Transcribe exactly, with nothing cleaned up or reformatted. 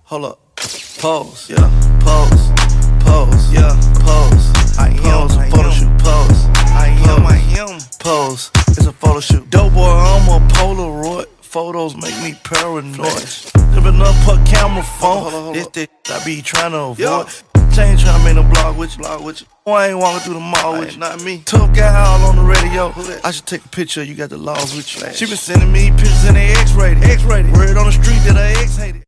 Hold up. Pose, yeah. Pose, pose, yeah. Pose. I am a photo shoot. Pose. I am, I am. Pose. It's a photo shoot. Dope boy, I'm a Polaroid. Photos make me paranoid. Living up her camera phone. This this I be trying to avoid. Change trying to make a blog with you. Blog with you. Boy, I ain't walking through the mall with you. Not me. Tough guy all on the radio. I should take a picture. You got the laws with you. She been sending me pictures in the X-rated. X-rated. Word on the street that her ex hated.